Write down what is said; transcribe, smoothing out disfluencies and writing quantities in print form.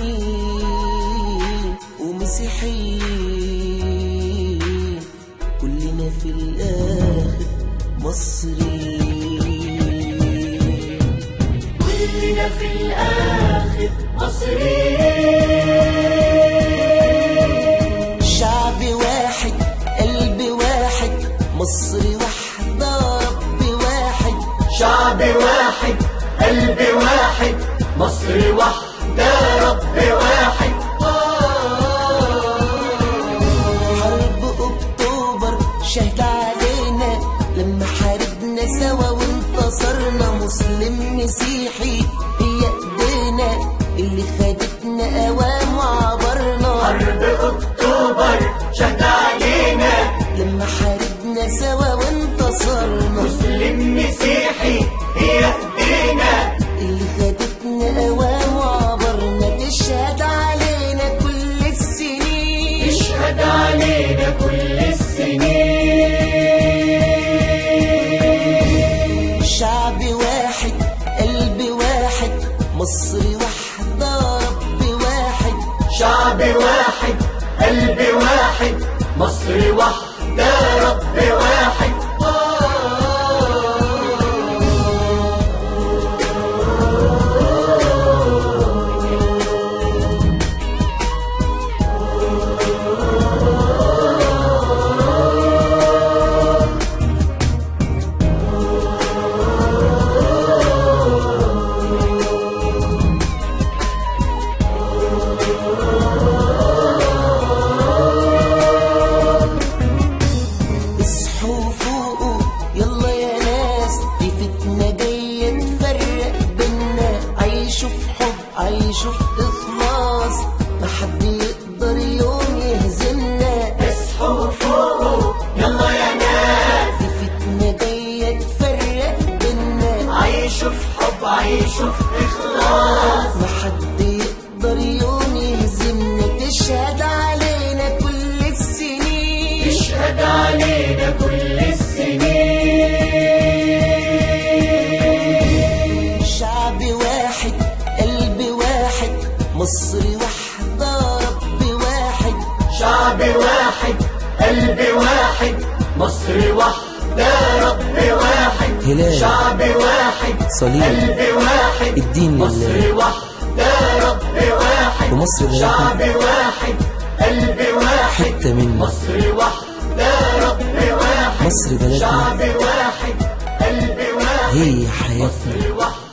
مسلمين ومسيحيين، كلنا في الآخر مصريين، كلنا في الآخر مصريين. شعب واحد قلب واحد مصر واحدة رب واحد. شعب واحد قلب واحد مصر واحدة رب واحد. حرب أكتوبر شهد علينا لما حاربنا سوا وانتصرنا، مسلم مسيحي هي ايدينا اللي خدتنا اوام وعبرنا. حرب أكتوبر شهد علينا لما حاربنا سوا وانتصرنا، مسلم مسيحي هي ايدينا اللي خدتنا اوام وعبرنا. تشهد علينا كل السنين، تشهد علينا كل السنين. شعب واحد قلب واحد مصر واحدة رب واحد. شعب واحد قلب واحد مصر واحدة رب واحد. اصحوا فوقوا يلا يا ناس، دي فتنة جاية تفرق بينا. عيشوا في حب عيشوا في إخلاص، محد يقدر يوم يهزمنا. اصحوا فوقوا يلا يا ناس، دي فتنة جاية تفرق بينا. عيشوا في حب عيشوا في إخلاص، محد يقدر يوم يهزمنا. تشهد علينا كل السنين، تشهد علينا كل السنين. شعب واحد قلب واحد مصر واحدة رب واحد. شعب واحد قلب واحد مصر واحدة رب واحد. هلال شعب واحد صليب قلب واحد الدين مصر لله، واحدة رب واحد. ومصر بلدنا شعب واحد قلب واحد حتة منا، مصر واحدة رب واحد. مصر بلدنا شعب واحد قلب واحد هي حياتنا. مصر واحدة